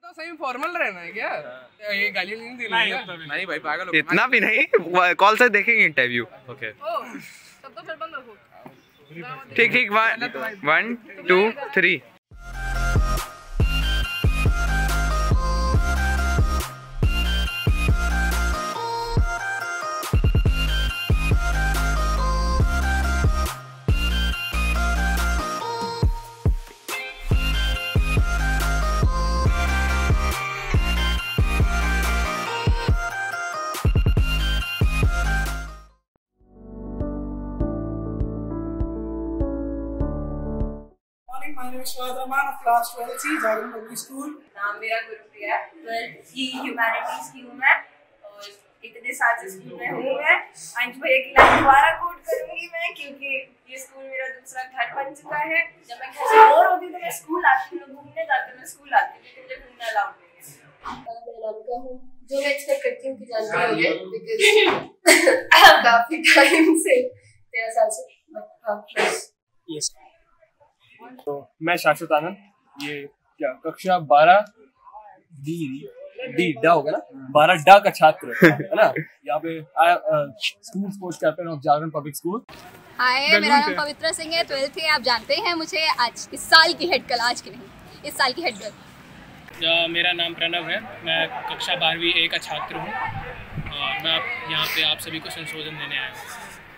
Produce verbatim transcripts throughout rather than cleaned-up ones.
तो सही फॉर्मल रहना है क्या? ये गाली नहीं दी नहीं भाई, पागल हो। इतना भी नहीं, कॉल से देखेंगे इंटरव्यू। ओके तब तो फिर बंद रखो। ठीक ठीक, one two three. My name is Shahid Rahman of class twelve C, Jagan Public School. नाम मेरा गुरुप्रिया है। ट्वेल्थ की ह्यूमैनिटीज की हूँ मैं और इतने साल से स्कूल में हूँ मैं। अंश भैया की लाइन दोबारा कोट करूँगी मैं, क्योंकि ये स्कूल मेरा दूसरा घर बन चुका है। जब मैं घर से बोर होती तो मैं स्कूल आती हूँ, घूमने जाती मैं स्कूल आती हूँ, लेकिन मुझे घूमना अलाउड नहीं है। मैं नामिका हूँ, जो मैं एक्सपेक्ट करती हूँ कि जानते होंगे, बिकॉज काफी टाइम से तेरह साल से। यस, तो मैं शाश्वत आनंद, ये क्या कक्षा बारह डी डी डा होगा ना, बारह डा का छात्र है ना। यहाँ पे school sports captain of Jagran public school. Hi, मेरा नाम पवित्रा सिंह है, ट्वेल्थ है। आप जानते हैं मुझे, आज इस साल की हेड गर्ल, आज की नहीं, इस साल की हेड गर्ल। मेरा नाम प्रणव है, मैं कक्षा बारहवीं ए का छात्र हूँ और मैं यहाँ पे आप सभी को संशोधन देने आया हूँ।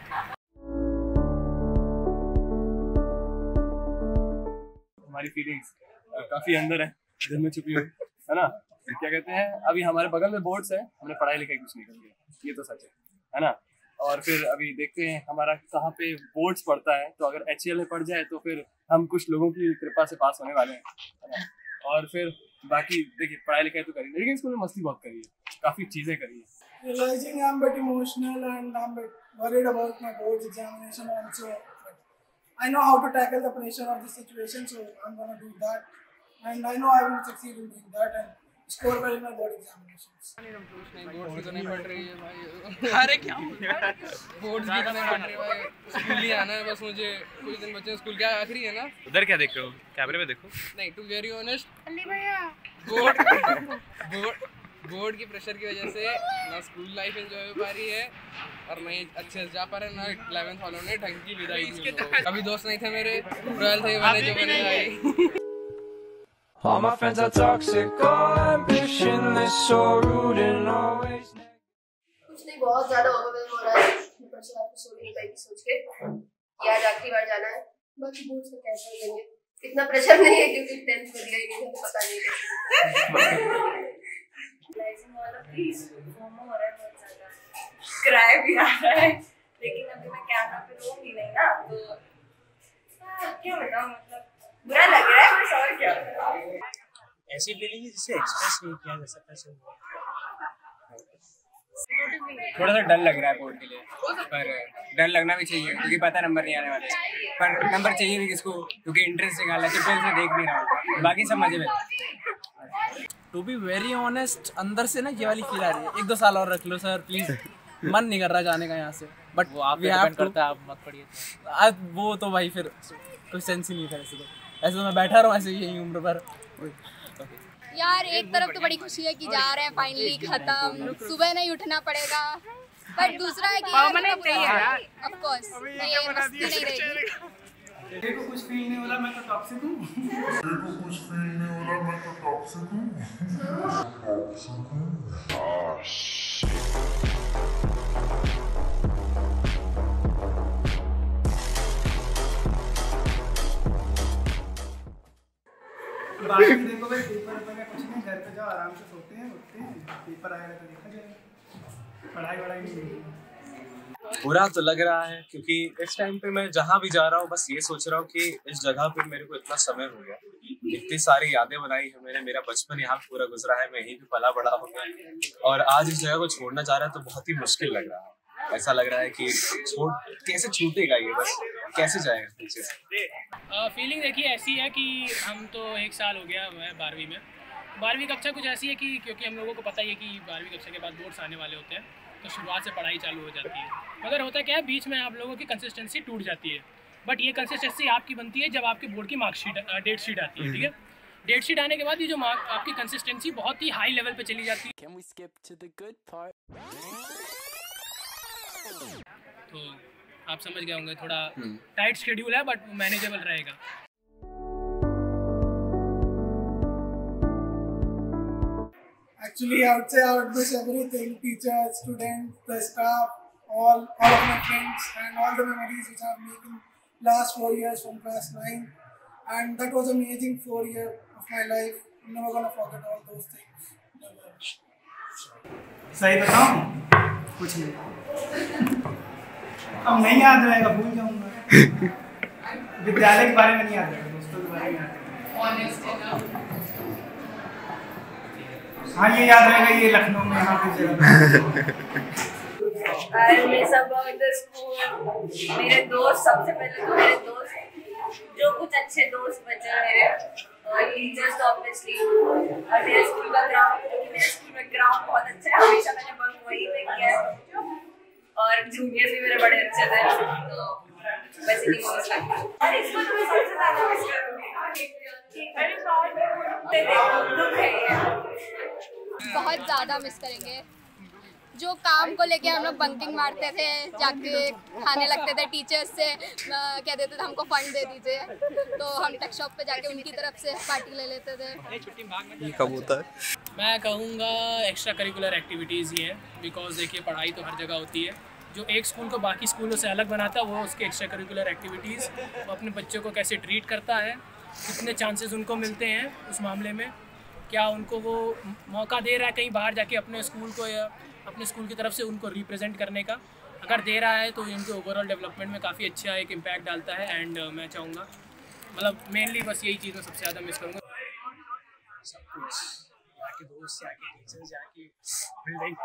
हमारी फीलिंग्स काफी अंदर है, दिल में छुपी हुई है ना। क्या कहते हैं, अभी हमारे बगल में बोर्ड्स है, हमने पढ़ाई लिखाई कुछ नहीं कर लिया, ये तो सच है है ना। और फिर अभी देखते हैं हमारा कहाँ पे बोर्ड्स पड़ता है, तो अगर एच ई एल में पड़ जाए तो फिर हम कुछ लोगों की कृपा से पास होने वाले हैं, है ना। और फिर बाकी देखिए, पढ़ाई लिखाई तो करी, लेकिन स्कूल में मस्ती बहुत करी है, काफ़ी चीज़ें करी है। Realizing I'm a bit emotional and I'm a bit worried about my boards examination also. I know how to tackle the pressure of the situation, so I'm gonna do that, and I know I will succeed in doing that and score well in my board examinations. Boards भी तो नहीं पढ़ रही है भाई। अरे क्या boards भी तो नहीं पढ़ रही भाई, स्कूल ही आना है बस मुझे। कुछ दिन बच्चे स्कूल क्या आखिरी है ना। उधर क्या देख रहे हो, कैमरे में देखो। नहीं, टू वेरी ऑनेस्ट अली भैया, बोर्ड बोर्ड बोर्ड की प्रेशर की वजह से ना स्कूल लाइफ एंजॉय हो पा रही है और मैं अच्छे से जा पा रहे, ना इलेवेंथ वालों ने ढंग की विदाई दी। कभी दोस्त नहीं थे मेरे, ट्वेल्थ ही बने जो बने भाई। All my friends are toxic, all ambitionless, so rude and always negative. कुछ नहीं, बहुत ज्यादा ओवरवेल्म हो रहा है, ऊपर से आपको सो नहीं पाएगी सोच के कि आज आखिरी बार जाना है। बाकी बोर्ड्स में कैसे हो जाएंगे, इतना प्रेशर नहीं है क्योंकि टेंथ में दिया ही नहीं है, तो पता नहीं कैसे। Realizing all of this, FOMO हो रहा है बहुत ज्यादा, क्राई भी आ रहा है, लेकिन अभी मैं कैमरा पे रहूंगी नहीं ना, तो क्या बताऊं, मतलब बुरा लग रहा है बस, और क्या। ऐसी फीलिंग है जिसे एक्सप्रेस नहीं किया जा सकता। थोड़ा सा डर लग रहा है बोर्ड के लिए, पर डर लगना भी चाहिए क्योंकि पता नंबर नहीं आने वाले, पर नंबर चाहिए भी किसको, क्योंकि इंटरेस्ट निकाला है, ट्वेल्थ से देख नहीं रहा हूँ, बाकी सब मजे में। टू बी वेरी ऑनेस्ट, अंदर से ना ये वाली फील आ रही है, एक दो साल और रख लो सर प्लीज, मन नहीं कर रहा जाने का यहाँ से, बट वो आप डिपेंड करता है, आप मत पढ़िए। वो तो भाई फिर कोई सेंस ही नहीं था ऐसे, तो ऐसे तो मैं बैठा रहा हूँ ऐसे यही उम्र भर। यार एक तरफ तो बड़ी खुशी है कि जा रहे हैं फाइनली, खत्म, सुबह नहीं उठना पड़ेगा, बट दूसरा है कि ऑफ कोर्स ये मस्ती नहीं रहेगी। तेरे को कुछ फील नहीं हो रहा, मैं तो टॉक्सिक हूँ। तेरे को कुछ फील नहीं हो रहा, मैं तो टॉक्सिक हूँ। टॉक्सिक हूँ। बाकी देखो भाई, पेपर पेपर में कुछ नहीं, घर पे जाओ आराम से, सोते हैं उठते हैं, पेपर आएगा तो देखा जाएगा, पढ़ाई वढ़ाई नहीं। बुरा तो लग रहा है क्योंकि इस टाइम पे मैं जहाँ भी जा रहा हूँ बस ये सोच रहा हूँ कि इस जगह पे मेरे को इतना समय हो गया, इतनी सारी यादें बनाई है मैंने, मेरा बचपन यहाँ पूरा गुजरा है, मैं यहीं पे पला बड़ा हो गया, और आज इस जगह को छोड़ना चाह रहा है तो बहुत ही मुश्किल लग रहा है। ऐसा लग रहा है कि छोड़ कैसे छूटेगा ये, बस कैसे जाएगा पीछे से। फीलिंग देखिए ऐसी है कि हम तो एक साल हो गया है बारहवीं में, बारहवीं कक्षा कुछ ऐसी है कि क्योंकि हम लोगों को पता ही है कि बारहवीं कक्षा के बाद बोर्ड्स आने वाले होते हैं, तो शुरुआत से पढ़ाई चालू हो जाती है, मगर होता क्या है बीच में आप लोगों की कंसिस्टेंसी टूट जाती है, बट ये कंसिस्टेंसी आपकी बनती है जब आपके बोर्ड की मार्कशीट डेट शीट आती है, ठीक है। डेट शीट आने के बाद ये जो मार्क आपकी कंसिस्टेंसी बहुत ही हाई लेवल पे चली जाती है। Can we skip to the good part? तो आप समझ गए होंगे, थोड़ा टाइट शेड्यूल है बट मैनेजेबल रहेगा। Actually, I would say I would miss everything: teachers, students, the staff, all, all of my friends, and all the memories which I've made in last four years from class nine. And that was amazing four years of my life. I'm never gonna forget all those things. Never. सही बताऊं? कुछ नहीं। अब नहीं याद रहेगा, भूल जाऊंगा। विद्यालय के बारे में नहीं याद रहेगा, दोस्तों के बारे में याद रहेगा। हाँ, ये याद रहेगा, ये लखनऊ में यहाँ पे जगह। I miss about the school. मेरे दोस्त, सबसे पहले तो मेरे दोस्त, जो कुछ अच्छे दोस्त बचे मेरे, और टीचर्स तो ऑब्वियसली, और मेरे स्कूल का ग्राउंड, क्योंकि मेरे स्कूल में ग्राउंड बहुत अच्छा है, हमेशा मैंने बंक वहीं पे किया है, और जूनियर्स भी मेरे बड़े अच्छे थे, तो वैसे नहीं मिस करती। और इसको तो मैं सबसे ज़्यादा मिस करूँगी। दुख है ये। बहुत ज़्यादा मिस करेंगे। जो काम को लेके हम लोग बंकिंग मारते थे, जाके खाने लगते थे टीचर्स से, कह देते थे हमको फंड दे दीजिए, तो हम टेक शॉप पे जाके उनकी तरफ से पार्टी ले लेते थे। ये कब होता है? मैं कहूँगा एक्स्ट्रा करिकुलर एक्टिविटीज़ ही है, बिकॉज देखिए पढ़ाई तो हर जगह होती है, जो एक स्कूल को बाकी स्कूलों से अलग बनाता है वो उसके एक्स्ट्रा करिकुलर एक्टिविटीज़, वो अपने बच्चों को कैसे ट्रीट करता है, कितने चांसेस उनको मिलते हैं उस मामले में, क्या उनको वो मौका दे रहा है कहीं बाहर जाके अपने स्कूल को या अपने स्कूल की तरफ से उनको रिप्रेजेंट करने का, अगर दे रहा है तो इनके ओवरऑल डेवलपमेंट में काफ़ी अच्छा एक इम्पैक्ट डालता है। एंड uh, मैं चाहूँगा, मतलब मेनली बस यही चीज़ मैं सबसे ज़्यादा मिस करूँगा। सब कुछ यहाँ के दोस्त, यहाँ के टीचर्स, यहाँ की building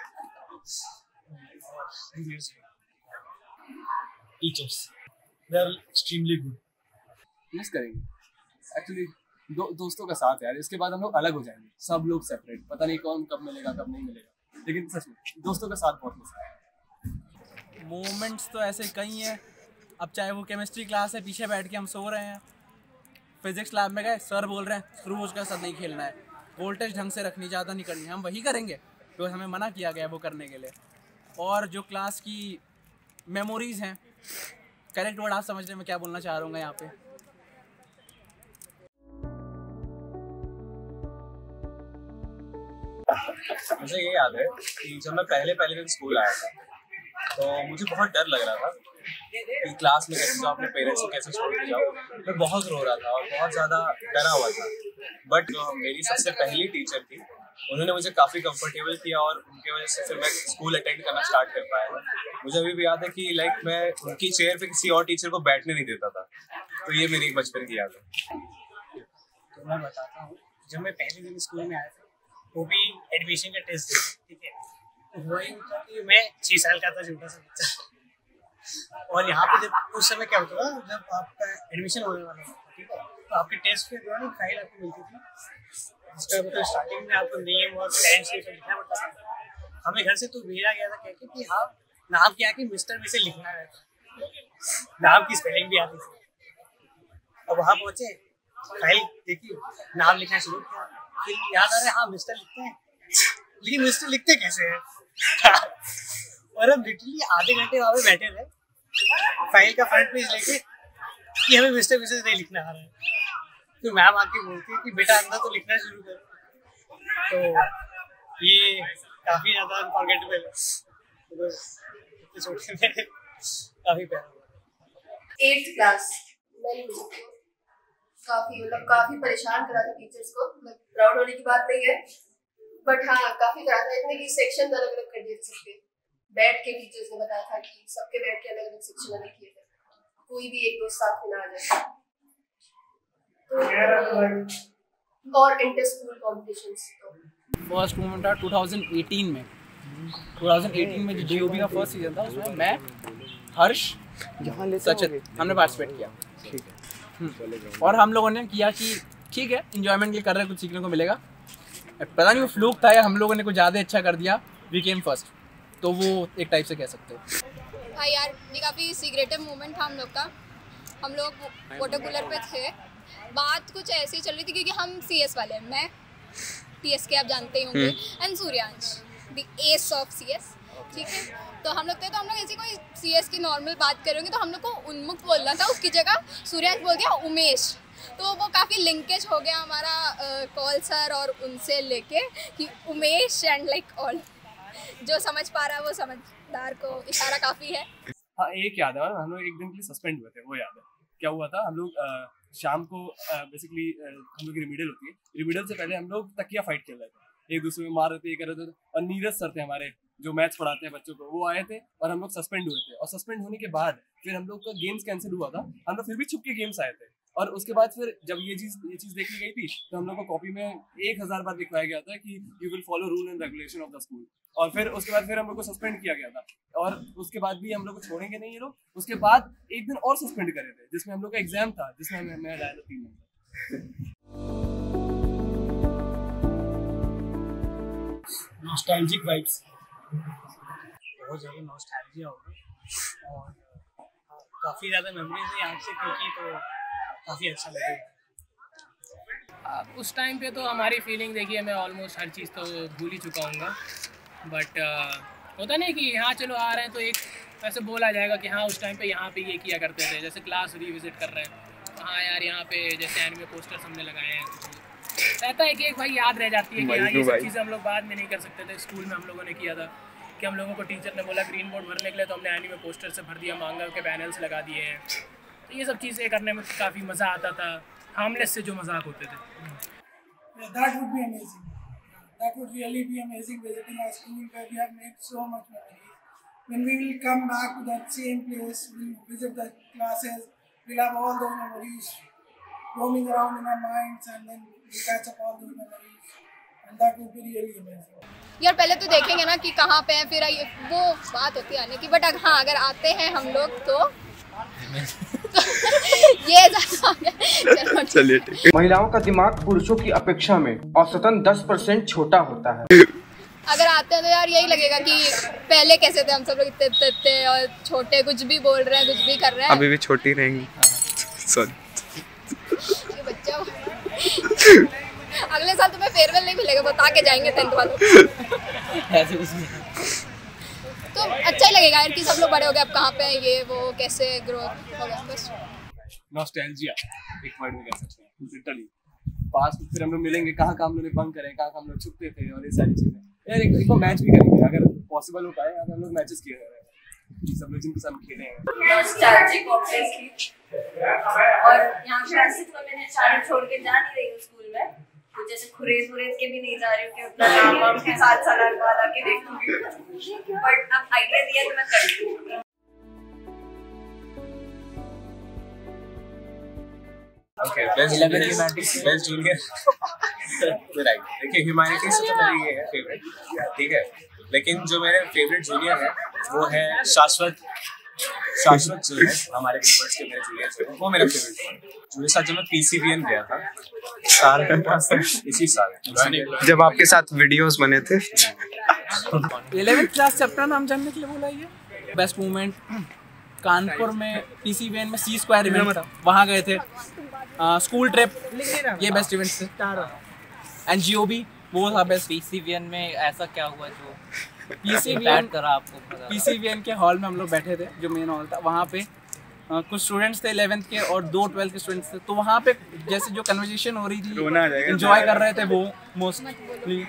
teachers, they are extremely good. Miss करेंगे एक्चुअली दो, दोस्तों का साथ यार। इसके बाद हम लोग अलग हो जाएंगे, सब लोग सेपरेट, पता नहीं कौन कब मिलेगा कब नहीं मिलेगा, लेकिन सच में दोस्तों का साथ बहुत मजा है। मोमेंट्स तो ऐसे कई हैं। अब चाहे वो केमिस्ट्री क्लास है, पीछे बैठ के हम सो रहे हैं, फिजिक्स लैब में गए, सर बोल रहे हैं रोज का साथ नहीं खेलना है, वोल्टेज ढंग से रखनी, ज़्यादा नहीं करनी, हम वही करेंगे तो हमें मना किया गया वो करने के लिए। और जो क्लास की मेमोरीज़ हैं, करेक्ट वर्ड आप समझ रहे मैं क्या बोलना चाह रहा हूँ यहाँ पे। मुझे ये याद है कि जब मैं पहले पहले दिन स्कूल आया था तो मुझे बहुत डर लग रहा था कि क्लास में कैसे जाऊँ, अपने पेरेंट्स को कैसे छोड़ के जाऊँ। मैं बहुत रो रहा था और बहुत ज़्यादा डरा हुआ था, बट जो मेरी सबसे पहली टीचर थी उन्होंने मुझे काफ़ी कंफर्टेबल किया और उनकी वजह से फिर मैं स्कूल अटेंड करना स्टार्ट कर पाया। मुझे अभी भी याद है कि लाइक मैं उनकी चेयर पे किसी और टीचर को बैठने नहीं देता था, तो ये मेरी बचपन की याद है। तो मैं बताता हूँ, जब मैं पहले दिन स्कूल में आया था, वो भी एडमिशन का टेस्ट दिया, ठीक है, तो हुआ ही था कि मैं छः साल का था, छोटा सा बच्चा। और यहाँ पे जब उस समय क्या होता था, जब आपका एडमिशन होने वाला था, ठीक है, तो आपके टेस्ट के दौरान एक फाइल आपको मिलती थी, जिसका मतलब स्टार्टिंग में आपको नेम और पेरेंट्स ये सब लिखना पड़ता था। हमें घर से तो भेजा गया था कह के कि हाँ नाम क्या कि मिस्टर में से लिखना है, नाम की स्पेलिंग भी आती थी। अब वहाँ पहुँचे, फाइल देखी, नाम लिखना शुरू किया, फिर याद आ रहा है हाँ मिस्टर लिखते हैं, लेकिन मिस्टर लिखते कैसे हैं? और हम लिटरली आधे घंटे वहाँ पे बैठे थे, फाइल का फ्रंट पेज लेके कि हमें मिस्टर मिसेज नहीं लिखना आ रहा है। तो मैम आके बोलती है कि बेटा अंदर तो लिखना शुरू करो। तो ये काफ़ी ज़्यादा अनफॉरगेटेबल है, काफ़ी प्यारा। एट्थ क्लास मैंने काफ़ी मतलब काफ़ी परेशान करा था टीचर्स को, मतलब प्राउड होने की बात नहीं है, बट हाँ काफ़ी करा था। इतने की सेक्शन अलग अलग कर दिए थे सबके, बैठ के टीचर्स ने बताया था कि सबके बैठ के अलग अलग सेक्शन अलग किए थे, कोई भी एक दो साथ में ना आ जाए। तो और inter school competitions, first moment था टू थाउजेंड एटीन में। टू थाउजेंड एटीन में जो जीओबी का फर्स्ट सीजन था, उसमें मैं, हर्ष, सचिन हमने पार्टिसिपेट किया, ठीक है। और हम लोगों ने किया कि ठीक है इंजॉयमेंट के लिए कर रहे हैं, कुछ सीखने को मिलेगा। पता नहीं वो फ्लूक था या हम लोगों ने कुछ ज़्यादा अच्छा कर दिया, वी केम फर्स्ट, तो वो एक टाइप से कह सकते हो। हाँ यार, ये काफ़ी सीक्रेटिव मोमेंट था हम लोग का। हम लोग वाटर कूलर पे थे बात कुछ ऐसी ही चल रही थी क्योंकि हम सी एस वाले हैं, मैं टी एस के आप जानते ही होंगे, and Suryansh the ace of C S, ठीक है। तो हम लोग थे, तो हम लोग ऐसी कोई सी एस की नॉर्मल बात करेंगे तो हम लोग को उन्मुख बोलना था, उसकी जगह सूर्यांश बोल दिया उमेश। तो वो काफ़ी लिंकेज हो गया हमारा कॉल uh, सर और उनसे लेके कि उमेश एंड लाइक ऑल, जो समझ पा रहा है वो समझदार को इशारा काफ़ी है। हाँ, एक याद है, हम लोग एक दिन के लिए सस्पेंड हुए थे, वो याद है। क्या हुआ था, हम लोग शाम को बेसिकली हम लोग की रिमीडियल होती है, रिमीडियल से पहले हम लोग तकिया फाइट खेल रहे थे, एक दूसरे में मार रहे थे, ये कर रहे थे। और नीरज सर थे हमारे जो मैथ्स पढ़ाते हैं बच्चों को, वो आए थे और हम लोग सस्पेंड हुए थे। और सस्पेंड होने के बाद फिर हम लोग का गेम्स कैंसिल हुआ था, हम लोग फिर भी छुप के गेम्स आए थे। और उसके बाद फिर जब ये चीज़ ये चीज़ देखी गई थी तो हम लोग को कॉपी में एक हज़ार बार लिखवाया गया था कि you will follow rule and regulation of the school. और फिर उसके बाद फिर हम लोग को सस्पेंड किया गया था, और उसके बाद भी हम लोग को छोड़ेंगे नहीं ये लोग। उसके बाद एक दिन और सस्पेंड करे थे जिसमें हम लोग का एग्जाम था, जिसमें मैं मैं लाया था तीन नंबर। नॉस्टैल्जिक वाइब्स, बहुत ज़्यादा नॉस्टैल्जिया होगा और काफ़ी ज़्यादा मेमोरीज है यहाँ से, क्योंकि तो काफ़ी अच्छा लगेगा। उस टाइम पे तो हमारी फीलिंग देखिए, मैं ऑलमोस्ट हर चीज़ तो भूल ही चुका हूँ, बट होता नहीं कि हाँ चलो आ रहे हैं तो एक ऐसे बोला जाएगा कि हाँ उस टाइम पे यहाँ पे ये किया करते थे, जैसे क्लास रिविजिट कर रहे हैं, हाँ यार यहाँ पे जैसे एनिमे पोस्टर्स हमने लगाए हैं, कुछ रहता है कि एक भाई याद रह जाती है कि हाँ ये सब चीज़ें हम लोग बाद में नहीं कर सकते थे। स्कूल में हम लोगों ने किया था कि हम लोगों को टीचर ने बोला ग्रीन बोर्ड भरने के लिए, तो हमने एनिमे पोस्टर से भर दिया, मांगा के पैनल्स लगा दिए हैं। तो ये सब चीज़ें करने में काफ़ी मज़ा आता था, हार्मलेस से जो मजाक होते थे। Yeah, that would be amazing. That would really be amazing visiting our school where we have made so much memories. When we will come back to that same place, we'll visit the classes, we'll have all those memories roaming around in our minds, and then we'll catch up all those memories. And that would be really amazing. यार पहले तो देखेंगे ना कि कहाँ पे हैं, फिर वो बात होती है आने की, बट हाँ अगर आते हैं हम लोग तो ये चलो चलिए ठीक है। महिलाओं का दिमाग पुरुषों की अपेक्षा में औसतन दस परसेंट छोटा होता है। अगर आते हैं तो यार यही लगेगा कि पहले कैसे थे हम सब लोग, इतने इतने इतने और छोटे, कुछ भी बोल रहे हैं, कुछ भी कर रहे हैं, अभी भी छोटी रहेंगी। सॉरी ये बच्चा अगले साल तुम्हें फेयरवेल नहीं मिलेगा, बता के जाएंगे टेंथ वालों ऐसे कुछ नहीं। तो अच्छा ही लगेगा यार कि सब लोग बड़े हो गए, अब कहाँ पे हैं, ये वो कैसे ग्रोथ हो गया। बस नॉस्टैल्जिया एक वर्ड में कह सकते हैं, लिटरली पास फिर हम लोग मिलेंगे, कहाँ कहाँ हम लोग बंक करें, कहाँ हम लोग छुपते थे, और ये सारी चीजें। यार एक बार मैच भी करेंगे अगर पॉसिबल हो पाए, अगर हम लोग मैचेस किए हैं सब लोग जिनके साथ खेले हैं। नॉस्टैल्जिक ऑब्वियसली, और यहाँ पे ऐसे तो मैंने सारे छोड़ के जा नहीं रही हूँ स्कूल में, तो जैसे खुरेज वुरेज के भी नहीं जा रही हूँ कि उतना नाम वाम के साथ साल बाद आके देखूंगी, बट अब आइडिया दिया तो मैं कर दूँ। Okay, best humanities, best junior, right. देखिए ह्यूमैनिटीज से तो मेरी ये है फेवरेट, ठीक है, लेकिन जो मेरे फेवरेट जूनियर है वो है शाश्वत। शाश्वत जो है हमारे व्यूअर्स के मेरे जूनियर जो है वो मेरा फेवरेट है। जो साथ जब मैं पीसीबीएन गया था साल इसी साल, जब आपके साथ वीडियोस बने थे। इलेवेंथ क्लास चैप्टर नाम जानने के लिए बोला ये बेस्ट मोमेंट कानपुर में पीसीबीएन में सी स्क्वायर इवेंट था, वहाँ गए थे। स्कूल ट्रिप, ये बेस्ट इवेंट थे। एंड जीओबी वो था बेस्ट। पीसीबीएन में ऐसा क्या हुआ जो पीसीबीएन करा आपको? पीसीबीएन के हॉल में हम लोग बैठे थे, जो मेन हॉल था, वहाँ पे आ, कुछ स्टूडेंट्स थे इलेवेंथ के और दो ट्वेल्थ के स्टूडेंट्स थे, तो वहाँ पे जैसे जो कन्वर्सेशन हो रही थी, एंजॉय कर रहे थे वो मोस्टली,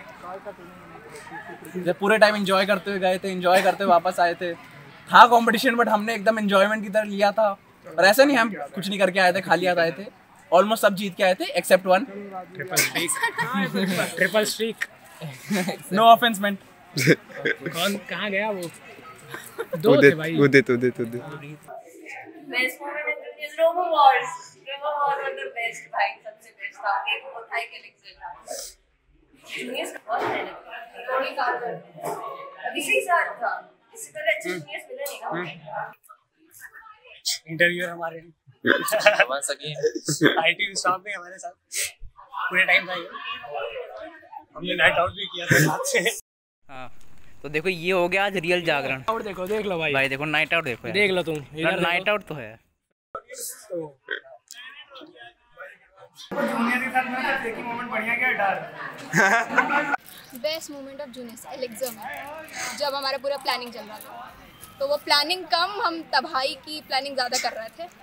जब पूरे टाइम एंजॉय करते हुए गए थे, एंजॉय करते हुए वापस आए थे। था कंपटीशन बट हमने एकदम एंजॉयमेंट की तरह लिया था, और ऐसा नहीं हम कुछ नहीं करके आए थे, खाली हाथ आए थे। ऑलमोस्ट सब जीत के आए थे except one triple streak triple streak no offence मेंट। कौन कहाँ गया वो? दो थे भाई, Udit Udit Udit best moment is robo wars. Robo war was the best भाई, सबसे बेस्ट था। एक वो था एक एलेक्सेंडर था, जूनियर्स का बहुत मेहनत की, थोड़ी साल अभी से साल था, इससे पहले अच्छे जूनियर्स मिले नहीं ना। इंटरव्यूअर हमारे हमारे सके आईटी स्टाफ में हमारे साथ पूरे टाइम था, हमने नाइट आउट भी किया था साथ से। हाँ तो देखो ये हो गया आज रियल जागरण। और देखो देख लो भाई, भाई देखो नाइट आउट देखो, देख लो तुम, नाइट आउट तो है। जूनियर के साथ में एक ही मोमेंट बढ़िया क्या डर? Best moment of junior exam में जब हमारा पूरा प्लानिंग चल रहा था, तो वो प्लानिंग कम, हम तबाही की प्लानिंग ज़्यादा कर रहे थे।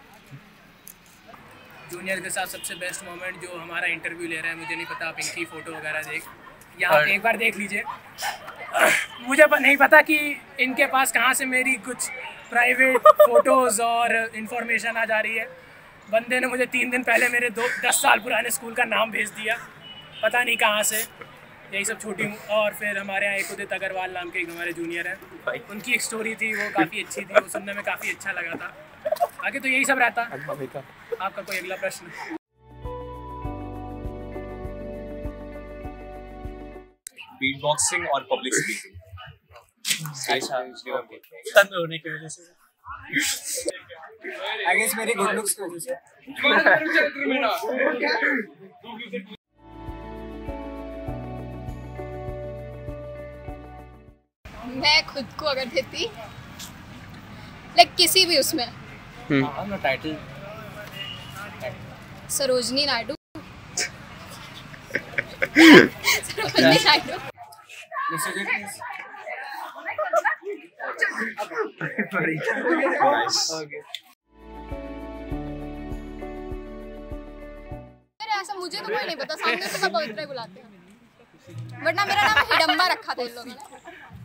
जूनियर के साथ सबसे बेस्ट मोमेंट जो हमारा इंटरव्यू ले रहा है, मुझे नहीं पता आप इनकी फ़ोटो वगैरह देख यहाँ एक बार देख लीजिए। मुझे नहीं पता कि इनके पास कहाँ से मेरी कुछ प्राइवेट फ़ोटोज़ और इन्फॉर्मेशन आ जा रही है। बंदे ने मुझे तीन दिन पहले मेरे दो दस साल पुराने स्कूल का नाम भेज दिया, पता नहीं कहाँ से। यही सब छोटी। और फिर हमारे यहाँ एक उदित अग्रवाल नाम के एक हमारे जूनियर हैं, उनकी एक स्टोरी थी, वो काफ़ी अच्छी थी, वो सुनने में काफ़ी अच्छा लगा था। आगे तो यही सब रहता। आपका कोई अगला प्रश्न? बीट बॉक्सिंग और पब्लिक स्पीकिंग। तंग होने की वजह से, आई गेस मेरे गुड लुक्स की वजह से। मैं खुद को अगर देती लाइक किसी भी उसमें टाइटल सरोजनी नायडू सरोजनी नायडू ऐसा मुझे तो कोई नहीं पता, सामने से सब पवित्र बुलाते हैं, वरना मेरा नाम हिडम्बा रखा था इन लोगों ने।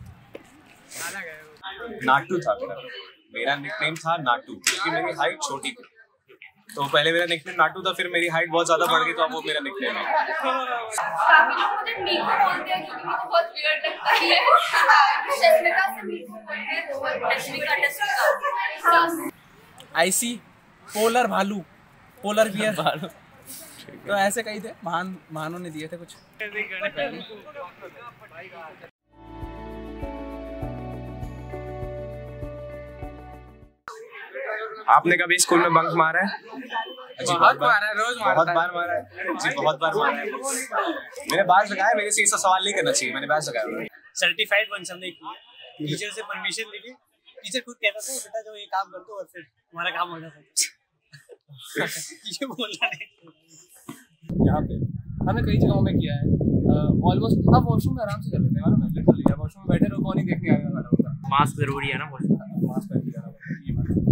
नाटू था मेरा मेरा निकनेम था नाटू, क्योंकि मेरी हाइट छोटी थी। तो पहले मेरा निकनेम नाटू था, फिर मेरी हाइट बहुत ज्यादा बढ़ गई, तो अब वो मेरा निकनेम है। काफी लोग मुझे मीकू बोलते हैं क्योंकि मुझे बहुत वियर्ड लगता है। शस्मिका से मीकू बोलते हैं, तो वो शस्मिका शस्मिका। आईसी पोलर भालू, पोलर बियर भालू, तो ऐसे कही थे, महान महानों ने दिए थे कुछ। आपने कभी स्कूल में बंक मारा है? जी बहुत बार है, रोज बहुत बार मारा है जी, बहुत बार मारा है। मैंने बाज लगाया, मेरे से ऐसा सवाल नहीं करना चाहिए, मैंने बाज लगाया। सर्टिफाइड वन हमने किया, टीचर से परमिशन ले ली, टीचर खुद कहता था बेटा जो ये काम कर दो और फिर तुम्हारा काम हो जाता है। ये बोलना नहीं। यहाँ पे हमने कई जगहों में किया है ऑलमोस्ट। आप वॉशरूम में आराम से कर लेते हैं ना, लिटरली आप वॉशरूम में बैठे रहो, कौन ही देखने आ रहा होता। मास्क जरूरी है ना, वॉशरूम का मास्क पहन के जाना पड़ता है।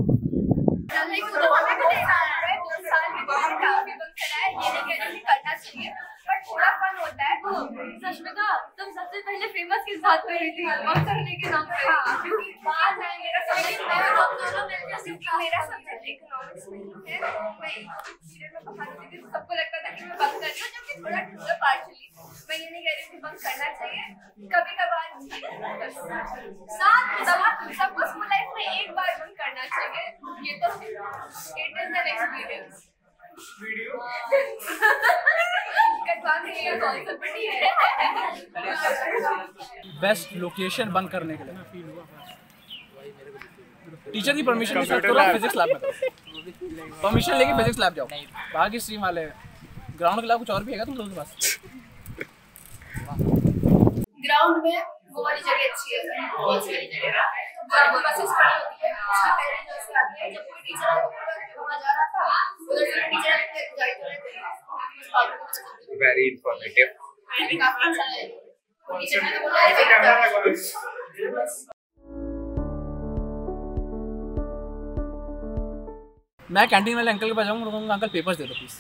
करना चाहिए बट थोड़ा फन होता है। तो सश्मिका तुम सबसे पहले फेमस किस बात पे हुई थी? बंक करने के नाम पे। क्योंकि बात है मेरा सब्जेक्ट है, हम दोनों मिलकर क्योंकि मेरा सब्जेक्ट इकोनॉमिक्स में है, मैं पीरियड में पढ़ा रही थी, सबको लगता था कि मैं बंक कर रही हूँ, जबकि थोड़ा थोड़ा पार्शली। मैं ये नहीं कह रही थी बंक करना चाहिए, कभी कभार साथ साथ सबको स्कूल लाइफ में एक बार बंक करना चाहिए। ये तो it is an experience. Video कटवाने के लिए कॉन्सेप्ट नहीं है। बेस्ट लोकेशन बंक करने के लिए टीचर की परमिशन के साथ करो, फिजिक्स लैब में करो। परमिशन लेके फिजिक्स लैब जाओ। बाकी स्ट्रीम वाले ग्राउंड के अलावा कुछ और भी है तुम लोगों के पास? ग्राउंड में वो वाली जगह अच्छी है, बहुत सारी जगह जब बसेस खड़ी होती है उसका पहले जो से आती है, जब कोई टीचर आया तो वहां जा रहा था, उधर से टीचर आके लेके जाए तो रहते। वेरी इंफॉर्मेटिव, काफी अच्छा है। टीचर ने तो बोला है मैं कैंटीन वाले अंकल के पास जाऊंगा, कहूंगा अंकल पेपर्स दे दो प्लीज।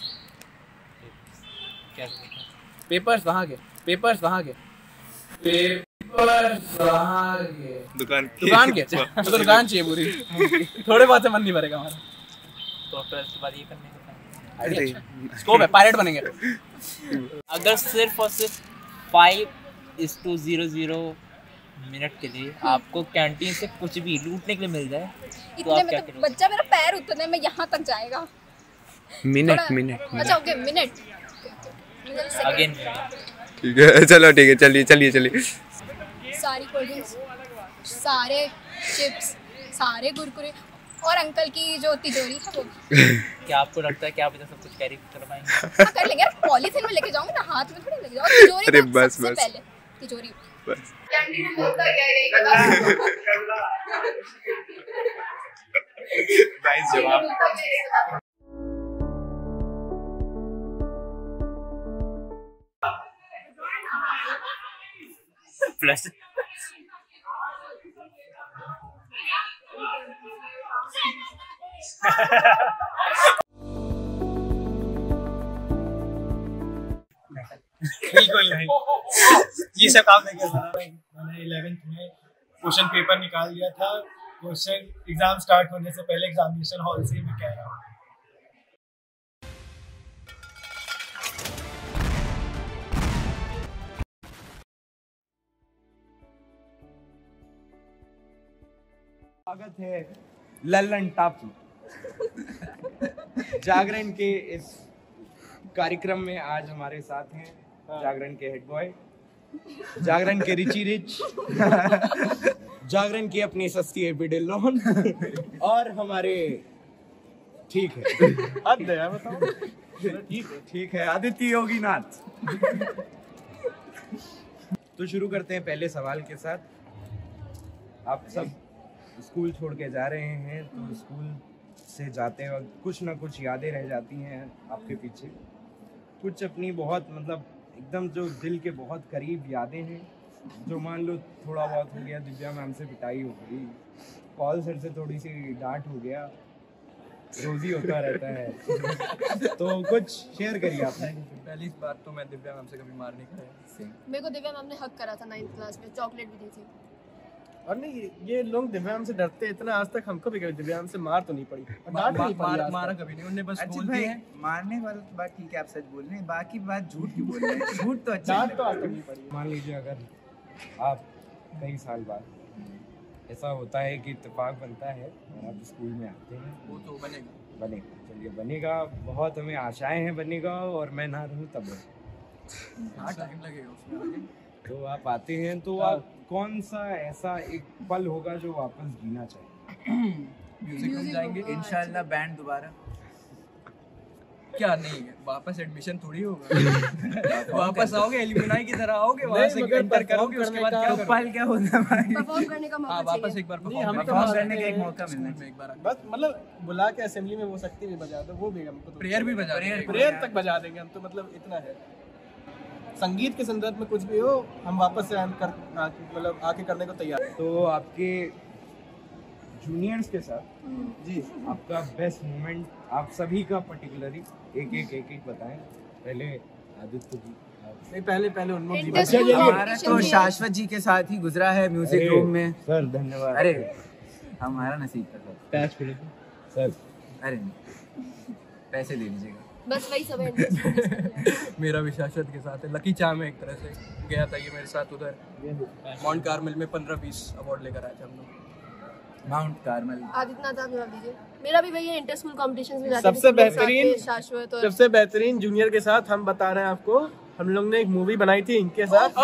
क्या पेपर्स वहाँ के, पेपर्स वहाँ के, पेपर्स वहाँ के, दुकान दुकान के, तो दुकान चाहिए पूरी। थोड़े बहुत से मन नहीं भरेगा हमारा। तो ट्वेल्थ के बाद ये करने का आइडिया स्कोप है, पायलट बनेंगे। अगर सिर्फ और सिर्फ five is two zero zero minute के लिए आपको कैंटीन से कुछ भी लूटने के लिए मिल जाए तो आप क्या करोगे? बच्चा मेरा पैर उतरने में यहाँ तक जाएगा। मिनट मिनट अच्छा ओके मिनट अगेन ठीक है, चलो ठीक है, चलिए चलिए चलिए। सारी कोल्ड ड्रिंक्स, सारे चिप्स, सारे कुरकुरे और अंकल की जो तिजोरी है वो। क्या आपको लगता है कि आप इधर सब कुछ कैरी कर पाएंगे? हाँ कर लेंगे यार, पॉलीथिन में लेके जाऊंगे ना, हाथ में थोड़ी लेके जाऊँ। तिजोरी अरे तो बस सबसे बस पहले तिजोरी बस। कैंटीन में होता क्या है यही बता। नाइस जवाब। प्लस। बिल्कुल नहीं, ये सब काम नहीं कर रहा। मैंने इलेवेंथ में क्वेश्चन पेपर निकाल दिया था, क्वेश्चन एग्जाम स्टार्ट होने से पहले एग्जामिनेशन हॉल से मैं कह रहा हूँ। स्वागत है लल्लन टापू जागरण के इस कार्यक्रम में। आज हमारे साथ हैं जागरण के हेड बॉय, जागरण के रिची रिच, जागरण की अपनी सस्ती एपिडेलोन और हमारे ठीक है हद है बताओ ठीक है ठीक है आदित्य योगीनाथ। तो शुरू करते हैं पहले सवाल के साथ। आप सब स्कूल छोड़ के जा रहे हैं, तो स्कूल से जाते वक्त कुछ ना कुछ यादें रह जाती हैं आपके पीछे, कुछ अपनी बहुत मतलब एकदम जो दिल के बहुत करीब यादें हैं, जो मान लो थोड़ा बहुत हो गया, दिव्या मैम से पिटाई हो गई, पॉल सर से थोड़ी सी डांट हो गया, रोजी होता रहता है तो कुछ शेयर करिए आप। पहली बात तो मैं दिव्या मैम से कभी मार नहीं खाया। मेरे को दिव्या मैम ने हक करा था नाइन्थ क्लास में, चॉकलेट भी दी थी। और नहीं, ये लोग दिव्या मैम से डरते इतना, आज तक हमको भी कभी दिव्या मैम से मार तो नहीं पड़ी, डांट नहीं पड़ी, मार, मारा कभी नहीं, उन्होंने बस बोल दिया है। मारने वाला तो बात ठीक है, आप सच बोल रहे हैं, बाकी बात झूठ क्यों बोल रहे हैं? झूठ तो अच्छा डांट तो आज तक नहीं पड़ी। मान लीजिए अगर आप कई साल बाद ऐसा होता है कि इत्तेफाक बनता है और आप स्कूल में आते हैं, वो तो बनेगा बनेगा चलिए बनेगा, बहुत हमें आशाएं हैं बनेगा, और मैं ना रहूं तब टाइम लगेगा उसमें। तो आप आते हैं तो आप कौन सा ऐसा एक पल होगा जो वापस जीना चाहिए? म्यूजिक रूम जाएंगे इंशाल्लाह, बैंड दोबारा। क्या नहीं है, वापस एडमिशन थोड़ी होगा। वापस आओगे एल्यूमिनाई की तरह आओगे, वहां से एंटर करोगे, उसके बाद क्या करोगे? पल क्या होता है भाई? परफॉर्म करने का मौका हाँ, वापस एक बार परफॉर्म करने का एक मौका मिलना एक बार बस, मतलब बुला के असेंबली में वो शक्ति भी बजा दो, वो भी हमको प्रेयर भी बजा देंगे, प्रेयर तक बजा देंगे हम तो, मतलब इतना है। संगीत के संदर्भ में कुछ भी हो, हम वापस से कर मतलब आके करने को तैयार हैं। तो आपके जूनियर्स के साथ जी आपका बेस्ट मोमेंट, आप सभी का पर्टिकुलरली एक एक एक एक बताएं। पहले आदित्य जी। नहीं, पहले पहले उन लोग अच्छा, हमारा तो शाश्वत जी के साथ ही गुजरा है म्यूजिक रूम में। सर धन्यवाद। अरे हमारा नसीब था सर। अरे पैसे दे दीजिएगा बस वही सब है। मेरा भी शाश्वत के साथ है, लकी चाम है एक तरह से, गया था ये मेरे साथ उधर माउंट कार्मेल में, पंद्रह बीस अवार्ड लेकर आए थे हम लोग। Mount Carmel. आदित्यनाथ आप जवाब दीजिए। मेरा भी वही है, इंटर स्कूल कॉम्पिटिशंस में जाते सबसे बेहतरीन शाश्वत और सबसे बेहतरीन जूनियर के साथ हम बता रहे हैं आपको, हम लोग ने एक मूवी बनाई थी इनके साथ।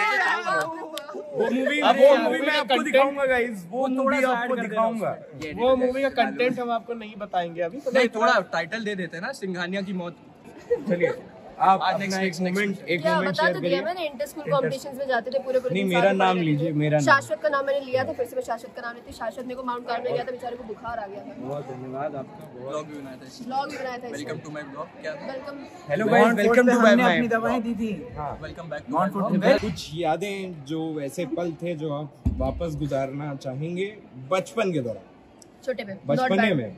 वो मूवी वो मूवी मैं आपको दिखाऊंगा गाइस, वो मूवी आपको दिखाऊंगा। वो मूवी का कंटेंट हम आपको नहीं बताएंगे अभी, तो नहीं थोड़ा टाइटल दे देते हैं ना, सिंघानिया की मौत। चलिए आप अपना एक मोमेंट एक क्या मोमेंट बता शेयर तो दिया करिए। मैंने, इंटर स्कूल कॉम्पिटिशंस में जाते थे पूरे पूरे नहीं दिन, मेरा सारे नाम पढ़ाई लीजिए, करते थे। मेरा नाम। शाश्वत का नाम मैंने लिया था, फिर से मैं शाश्वत का नाम लेती। शाश्वत मेरे को माउंट कार्मेल गया था, बेचारे को बुखार आ गया था। बहुत धन्यवाद आपका। ब्लॉग भी बनाया था, ब्लॉग भी बनाया था। Welcome to my blog. क्या welcome hello guys, welcome to my अपनी दवाएं दी थी। हां वेलकम बैक टू माय। कुछ यादें जो ऐसे पल थे जो आप वापस गुजारना चाहेंगे बचपन के दौरान, छोटे में बचपने में?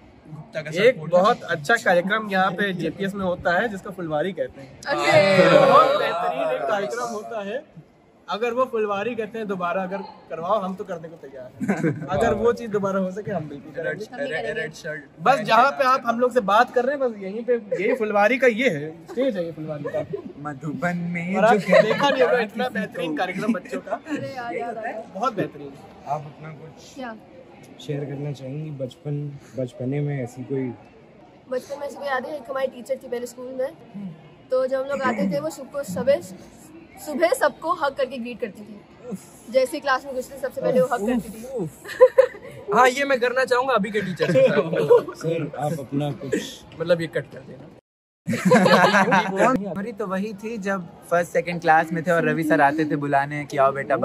एक बहुत अच्छा कार्यक्रम यहाँ पे जेपीएस में होता है जिसको फुलवारी कहते हैं। बहुत बेहतरीन एक कार्यक्रम होता है, अगर वो फुलवारी कहते हैं दोबारा अगर करवाओ, हम तो करने को तैयार हैं। अगर वो चीज दोबारा हो सके हम बिल्कुल करेंगे। रेड शर्ट बस जहाँ पे आप हम लोग से बात कर रहे हैं, बस यहीं पे यही फुलवारी का ये है, स्टेज है ये फुलवारी का। मधुबन में और आप देखा नहीं होगा इतना बेहतरीन कार्यक्रम बच्चों का, बहुत बेहतरीन। आप अपना कुछ शेयर करना चाहेंगी बचपन बचपने में ऐसी कोई? बचपन में ऐसी कोई यादें? एक हमारी टीचर थी पहले स्कूल में, तो जब हम लोग आते थे वो सबको सुबह सुबह सबको हक करके ग्रीट करती थी। जैसे क्लास में घुसते सबसे पहले वो हक करती थी। हाँ, ये मैं करना चाहूंगा अभी के टीचर से। सर आप अपना कुछ मतलब ये कट कर देना। मेमोरी तो वही थी जब फर्स्ट सेकंड क्लास में थे और रवि सर आते थे बुलाने कि आओ बेटा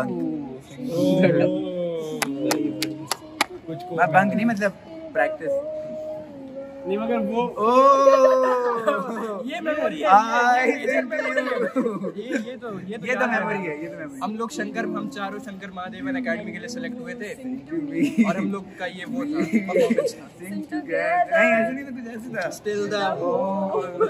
बंक। मैं बंक नहीं, मतलब प्रैक्टिस। नहीं मगर वो ये मेमोरी है। आई ये ये तो ये तो ये तो मेमोरी है, ये तो मेमोरी। हम लोग शंकर हम चारों शंकर महादेवन एकेडमी के लिए सेलेक्ट हुए थे और हम लोग का ये वो था परफॉर्मेंस था। नहीं ऐसे नहीं तो कुछ ऐसे था। Still the whole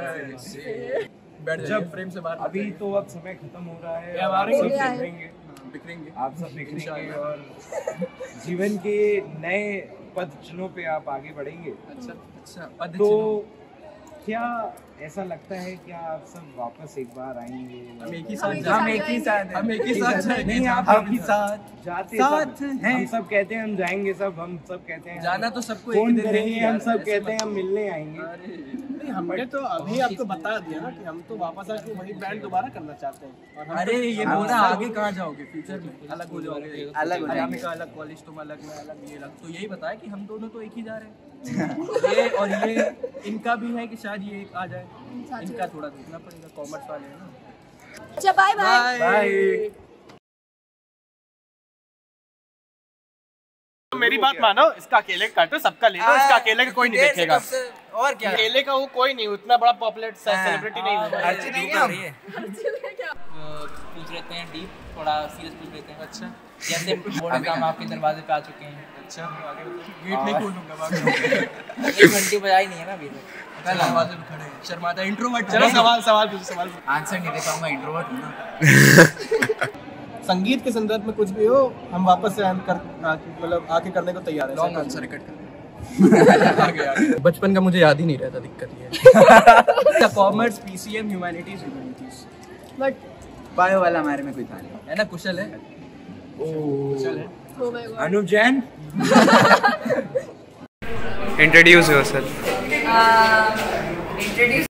बैठ जब फ्रेम से बाहर। अभी तो अब समय खत्म हो रहा है, अब आप सब आएंगे। बिखरेंगे बिखरेंगे आप सब बिखरेंगे और जीवन के नए पद चिन्हों पे आप आगे बढ़ेंगे। अच्छा अच्छा पद तो क्या ऐसा लगता है क्या आप सब वापस एक बार आएंगे? हम एक ही साथ हम एक ही साथ हम एक ही साथ जाएंगे। नहीं आप हम एक ही साथ जाते साथ सब हैं। हम सब कहते हैं हम जाएंगे सब हम सब कहते हैं जाना तो सबको एक फोन दिन करेंगे है हम यार, सब ऐसे कहते हैं मत- हम मिलने आएंगे। नहीं हमने तो अभी आपको बता दिया ना कि हम तो वापस आके वही बैंड दोबारा करना चाहते हैं। और हम अरे तो- ये हम बोला सब- आगे कहाँ जाओगे फ्यूचर में अलग हो जाओगे अलग हो हरामी जाएंगे। का अलग कॉलेज तुम अलग मैं अलग ये अलग तो यही बताया कि हम दोनों तो एक ही जा रहे हैं। ये और ये इनका भी है कि शायद ये एक आ जाए, इनका थोड़ा देखना पड़ेगा कॉमर्स वाले हैं ना। अच्छा बाय बाय। बाय। मेरी बात मानो, इसका अकेले का काटो सबका ले लो, इसका अकेले का कोई नहीं देखेगा। और क्या अकेले का वो कोई नहीं, उतना बड़ा पॉपुलर सेलिब्रिटी नहीं होगा। अर्ची नहीं क्या? पूछ लेते हैं डीप, थोड़ा सीरियस पूछ लेते हैं। अच्छा जैसे बोर्ड एग्जाम आपके दरवाजे पे आ चुके हैं। अच्छा गेट नहीं खोलूंगा एक घंटी बजाई नहीं है ना अभी तक। दरवाजे पे खड़े हैं, शर्माता इंट्रोवर्ट। चलो सवाल सवाल पूछो सवाल। आंसर नहीं दे पाऊंगा, इंट्रोवर्ट हूं ना। संगीत के संदर्भ में कुछ भी हो हम वापस से कर मतलब आके करने को तैयार है। लॉन्ग आंसर कट कर आगे आगे। बचपन का मुझे याद ही नहीं रहता, दिक्कत ये है। Commerce PCM humanities humanities but bio वाला हमारे में कोई था नहीं है ना। कुशल है कुशल है Oh my God. Anup Jain introduce yourself. Introduce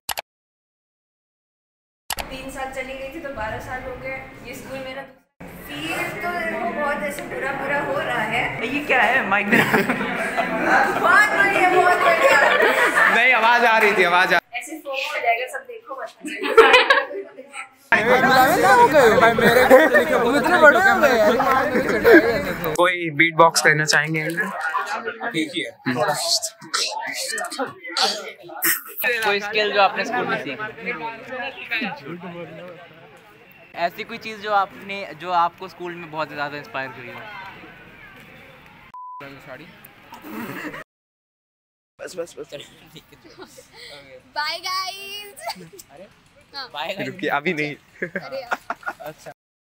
तीन साल चली गई थी तो बारह साल हो गए। ये स्कूल मेरा फील तो देखो बहुत ऐसे बुरा बुरा हो रहा है। ये क्या है माइक में? बहुत बढ़िया बहुत बढ़िया। नहीं आवाज आ रही थी, आवाज आ ऐसे फोम हो जाएगा सब, देखो मत। कोई बीट बॉक्स करना चाहेंगे? कोई स्किल जो आपने स्कूल में सीखी, ऐसी कोई चीज जो आपने जो आपको स्कूल में बहुत ज्यादा इंस्पायर करी हो? साड़ी। बस बस बस बाय गाइस। अरे हाँ। बाय गाइस रुकिए अभी नहीं। अरे यार। अच्छा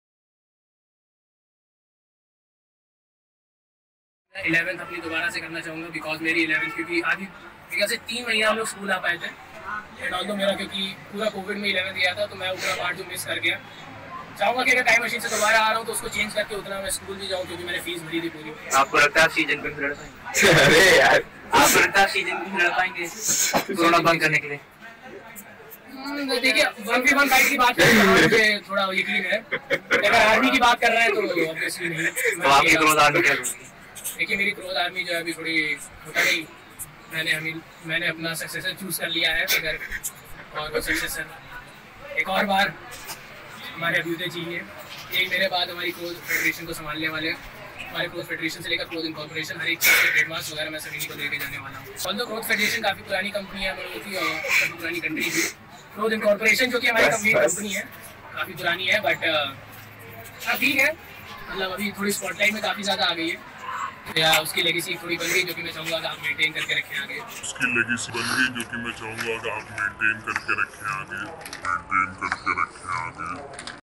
इलेवेंथ अपनी दोबारा से करना चाहूँगा बिकॉज मेरी इलेवेंथ क्योंकि आधी बिकॉज से तीन महीने हम लोग स्कूल आ पाए थे एंड ऑल्दो मेरा क्योंकि पूरा कोविड में इलेवेंथ गया था तो मैं उतना पार्ट जो मिस कर गया। चाहूँगा कि अगर टाइम मशीन से दोबारा आ रहा हूँ तो उसको चेंज करके उतना मैं स्कूल भी जाऊँ क्योंकि मैंने फीस भरी थी पूरी। आपको लगता है सीजन को लड़ पाएंगे? अरे यार आपको लगता है सीजन को लड़ पाएंगे कोरोना बंद करने के लिए? देखिए वन वी वन फाइट की बात करें तो मुझे थोड़ा यकीन है, अगर आर्मी की बात कर रहे हैं तो ऑब्वियसली नहीं। तो आपकी क्रोध आर्मी क्या होगी? देखिए मेरी क्रोध आर्मी जो है अभी थोड़ी होता नहीं, मैंने अभी मैंने अपना सक्सेसर चूज कर लिया है अगर, और वो सक्सेसर एक और बार हमारे अभ्युदय जी हैं, यही मेरे बाद हमारी क्रोध फेडरेशन को संभालने वाले हैं। हमारे क्रोध फेडरेशन से लेकर क्रोध इनकॉर्पोरेशन हर एक चीज़ के ट्रेडमार्क्स वगैरह मैं सभी को लेके जाने वाला हूँ। ऑल्दो क्रोध फेडरेशन काफ़ी पुरानी कंपनी है हम लोगों की और काफ़ी पुरानी कंट्री थी। क्रोध इनकॉर्पोरेशन जो कि हमारी कंपनी कंपनी है काफ़ी पुरानी है बट हाँ ठीक है, मतलब अभी थोड़ी स्पॉटलाइट में काफ़ी ज़्यादा आ गई है या उसकी लेगेसी थोड़ी बन गई जो कि मैं चाहूँगा कि आप मेंटेन करके रखें आगे। उसकी लेगेसी बन गई जो कि मैं चाहूँगा कि आप मेंटेन करके रखें आगे मेंटेन करके रखें आगे